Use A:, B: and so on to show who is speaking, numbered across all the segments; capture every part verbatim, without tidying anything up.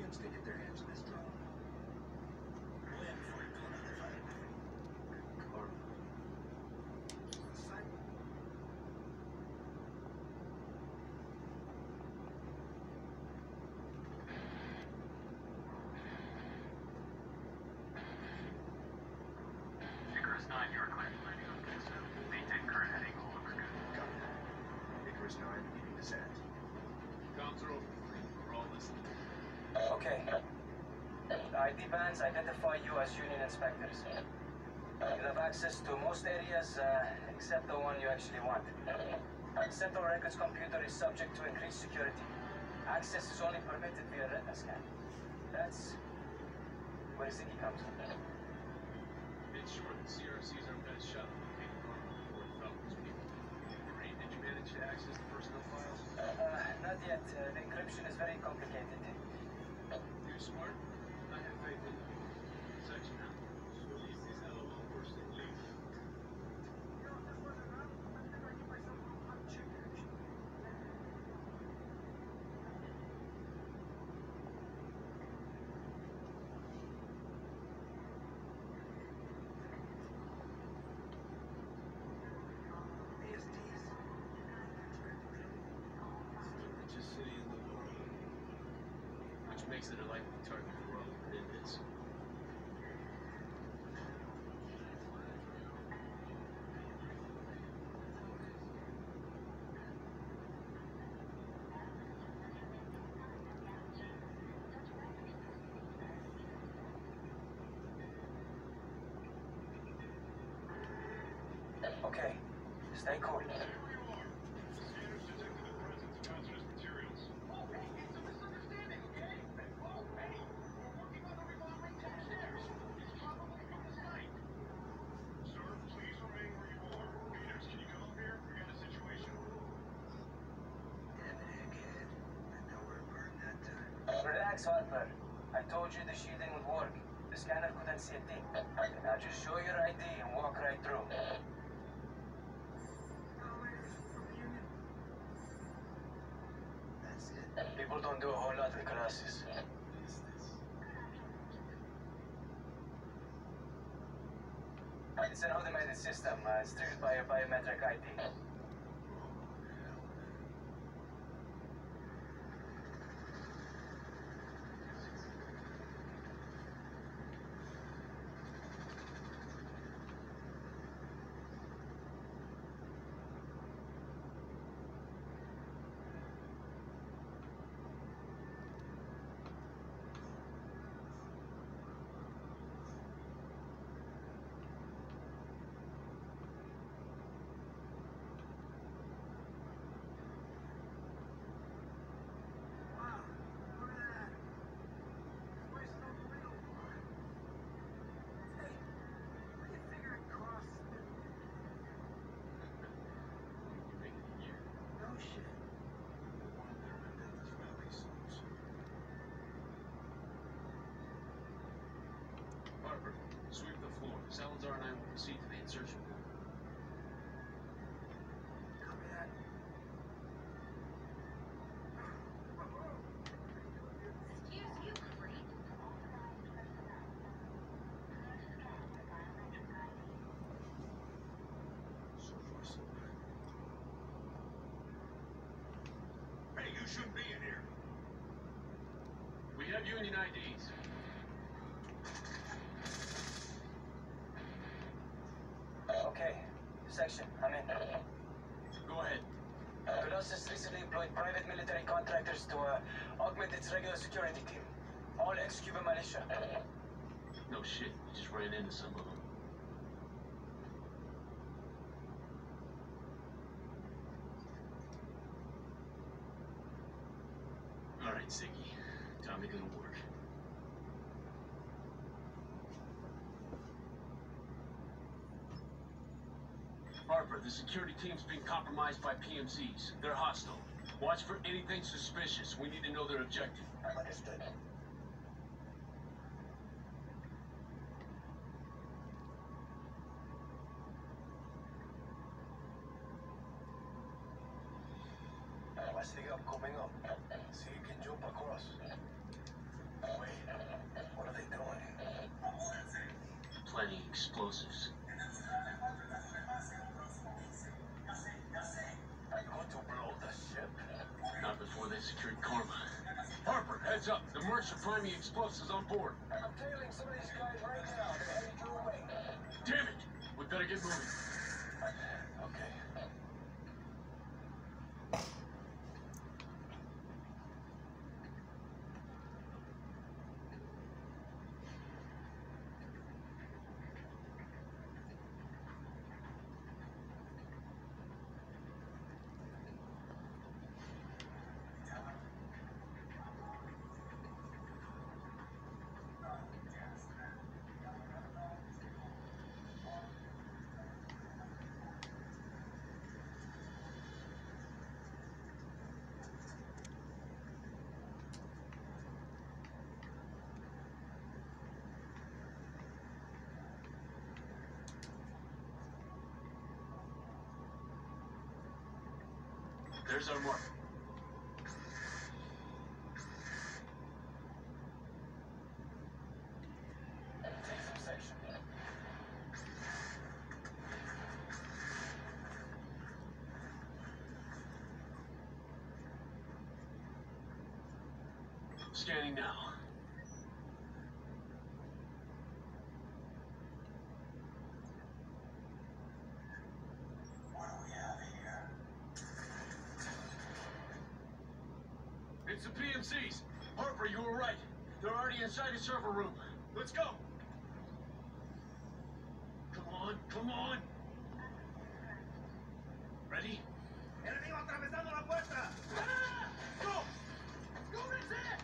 A: agents to get their hands on this drone.
B: nine, you are clear. Maintain current heading, all over good.
A: Copy that. Icarus nine, beginning descent.
B: Comms are open. We're all listening.
C: Okay. The I D bands identify you as Union inspectors. You have access to most areas uh, except the one you actually want. The Central Records computer is subject to increased security. Access is only permitted via retina scan. That's where Ziggy comes in.
B: In short, the C R C's our best shot at locating Carmen before it fell these people. Marie, did you manage to access the personnel files?
C: Uh, not yet. Uh, the encryption is very complicated.
B: You're smart. I have faith in you. Section out. So at least these L O L person leave. City in the world, which makes it a likely target for all than it is.
C: Okay, stay cool. Relax, Harper. I told you the shielding would work. The scanner couldn't see a thing. Now just show your I D and walk right through.
A: That's it.
C: People don't do a whole lot in classes. It's an automated system. Uh, it's triggered by a biometric I D.
B: Harper, sweep the floor. Salazar and I will proceed to the insertion point.
A: Copy that.
D: Excuse you, creep.
A: So far, so good.
B: Hey, you shouldn't be in here. We have Union I Ds.
C: Okay, section, I'm in.
B: Go ahead.
C: Colossus recently employed private military contractors to uh, augment its regular security team. All ex-Cuban militia.
B: No shit, you just ran into some of them. All right, Ziggy. Time to go to work. Harper, the security team's been compromised by P M Cs. They're hostile. Watch for anything suspicious. We need to know their objective.
C: Understood. What's the up coming up? So you can jump across. Wait, what are they doing?
B: Planting explosives.
C: Are you going to blow the ship?
B: Not before they secured Karma. Harper, heads up. The mercs are priming explosives on board.
C: I'm tailing some of these guys right now. They're heading your way.
B: Damn it! We better get moving.
C: Okay.
B: There's our mark.
C: Take some section.
B: Scanning now.
C: What do we have here?
B: It's the P M Cs. Harper, you were right. They're already inside the server room. Let's go. Come on, come on. Ready?
C: Enemigo atravesando la puerta.
B: Go! Go, Rizet!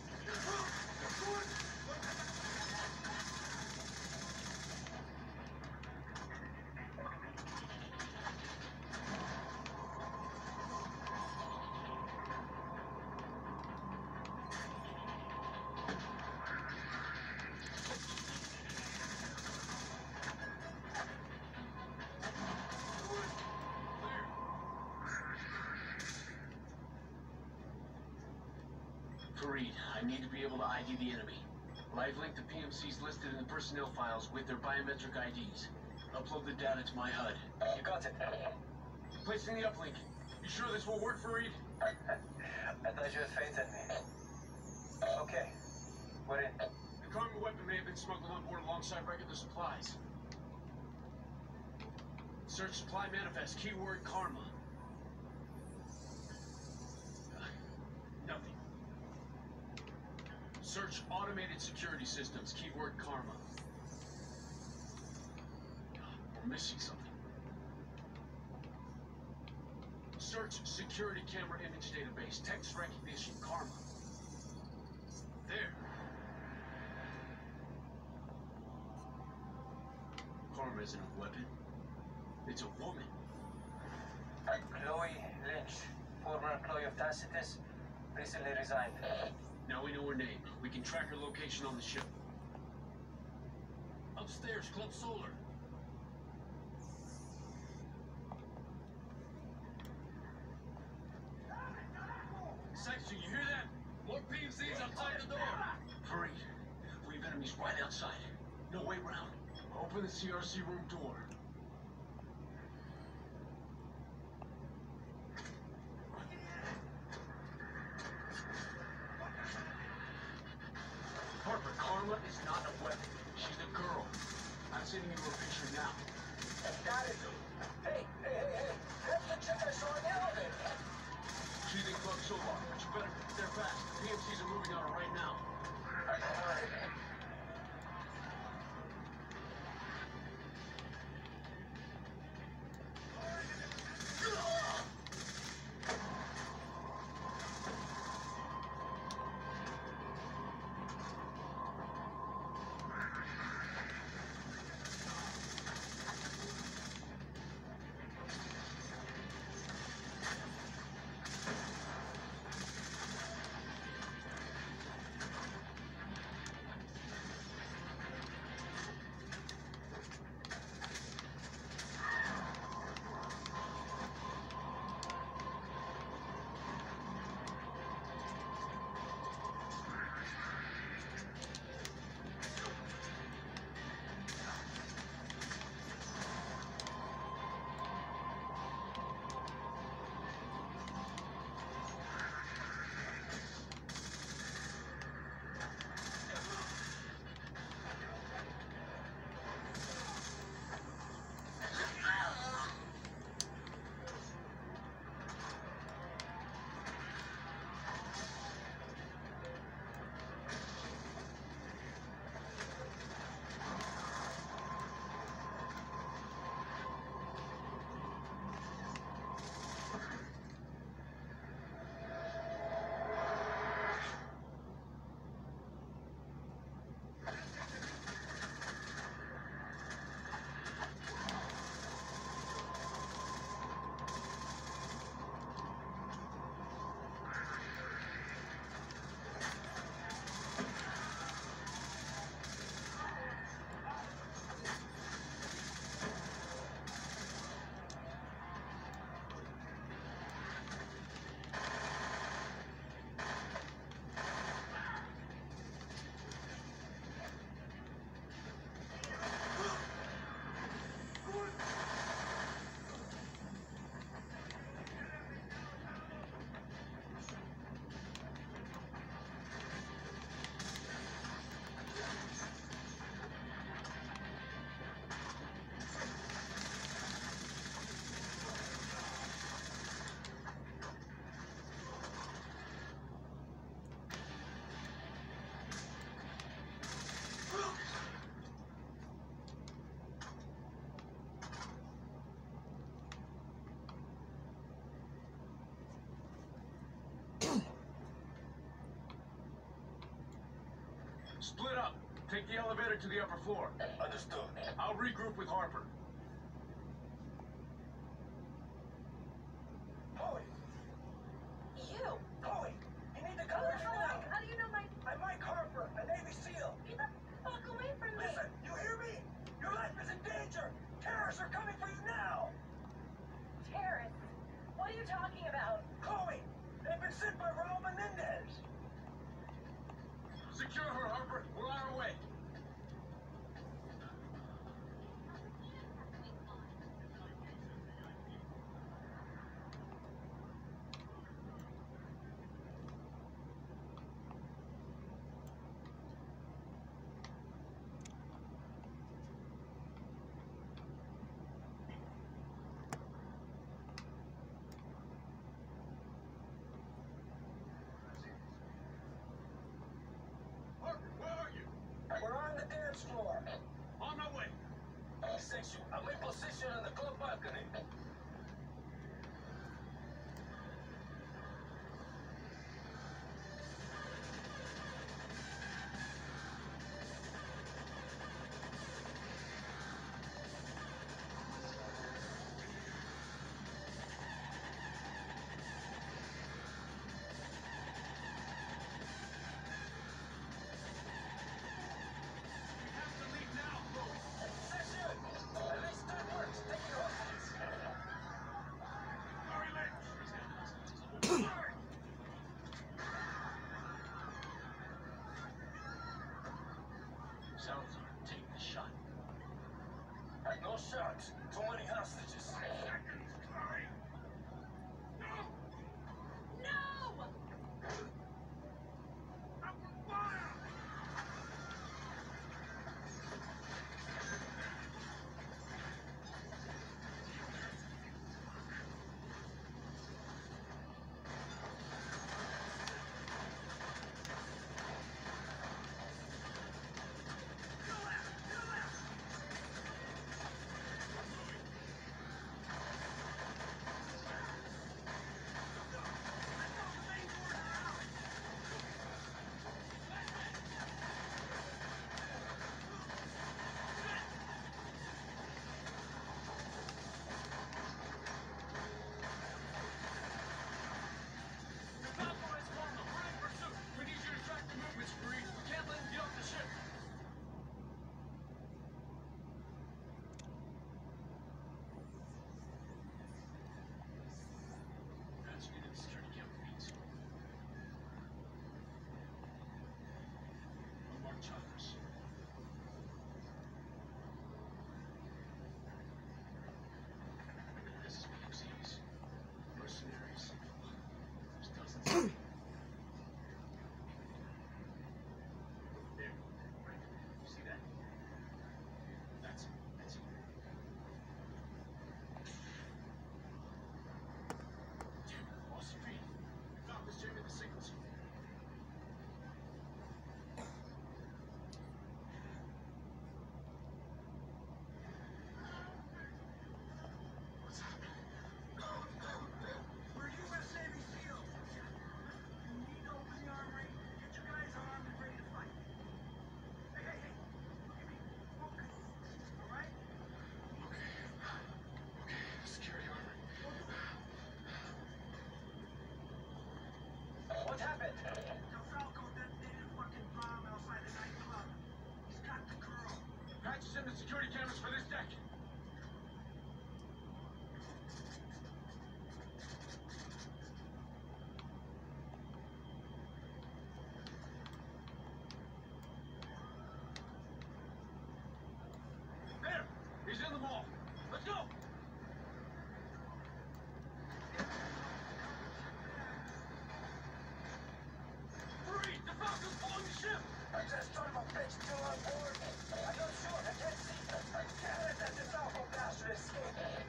B: Fareed, I need to be able to I D the enemy. Live link the P M Cs listed in the personnel files with their biometric I Ds. Upload the data to my H U D.
C: You got it.
B: Placing the uplink. You sure this will work, Fareed?
C: I thought you had faith in me. Okay, we're in.
B: The Karma weapon may have been smuggled on board alongside regular supplies. Search supply manifest. Keyword Karma. Uh, nothing. Search automated security systems. Keyword Karma. We're missing something. Search security camera image database. Text recognition. Karma. There. Karma isn't a weapon. It's a woman.
C: Kloie Lynch, former employee of Tacitus, recently resigned.
B: Now we know her name. We can track her location on the ship. Upstairs, Club Solar. Section, you hear that? More P M Cs outside the door. Hurry. We have enemies right outside. No way round. Open the C R C room door. Harper, Karma is not a weapon. She's a girl. I'm sending you a picture now.
C: Got it. Hey, hey, hey, hey. That's the chick I saw in the elevator.
B: She's in Club Solar, but you better get there fast. P M Cs are moving on her right now. Split up. Take the elevator to the upper floor.
C: Understood.
B: I'll regroup with Harper.
C: Chloe!
D: You!
C: Chloe! You need to
D: Who
C: come
D: the
C: with me
D: hell are
C: now!
D: you? How do you know my...
C: I'm Mike Harper, a Navy SEAL.
D: Get the fuck away from me!
C: Listen, you hear me? Your life is in danger! Terrorists are coming for you now!
D: Terrorists? What are you talking about?
C: Chloe! They've been sent by Raul Menendez!
B: Secure her, Harper. We're on our way. Harper, where are you?
C: We're on the dance floor.
B: On my way.
C: Section, I'm in position on the club balcony.
B: We have to leave now, Chloe.
C: Section! At least that works. Take your office.
B: Hurry, Lynch. Salazar, take the shot.
C: No shots. Too many hostages.
B: Seconds, Chloe. No!
D: No!
B: Open fire! Defalco has Palma. We're in pursuit. We need you to track the movements, Bree. We can't let him get off the ship. That's me to the security camera feeds. Unmarked choppers. This is P M Cs. Mercenaries. There's dozens of them. There. Right. You see that? That's it. That's it. Damn it. Lost speed. Falcon's jamming the signals. What's happening?
C: We're U S Navy SEALs. You need to open the armory. Get your guys armed and ready to fight. Hey, hey, hey. Look at me. Focus. All right?
B: Okay. Okay. Security armor.
C: What happened?
A: DeFalco detonated a fucking bomb outside the nightclub. He's got the girl.
B: Patches in the security cameras for this deck. There! He's in the mall. Let's go! Hurry! DeFalco's blowing the ship!
C: I'm just son of a bitch still on board. I'm not sure. I can't see. I can't let that DeFalco bastard escape.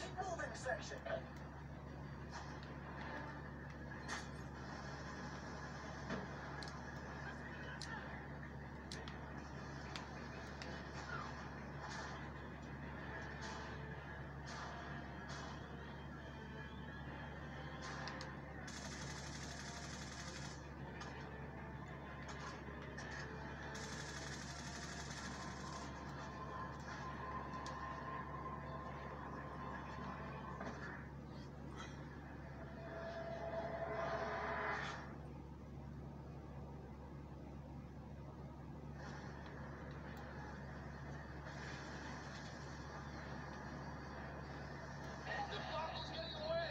A: Keep moving, section.
B: Defalco's getting away!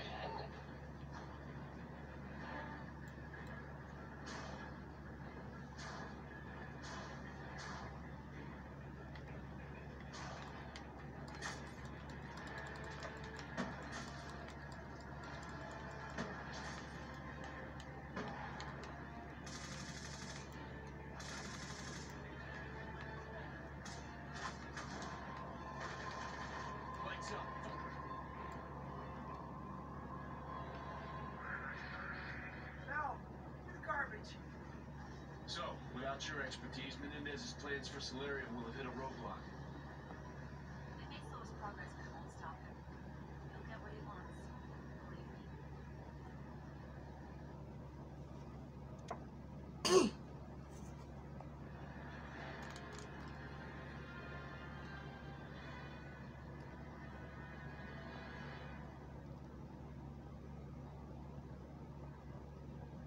B: Lights up.
A: Now, do the garbage.
B: So, without your expertise, Menendez's plans for Solarium will have hit a roadblock.
D: It may slow his progress, but it won't stop him. He'll get what he wants. Believe me.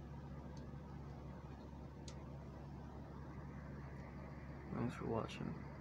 E: Thanks for watching.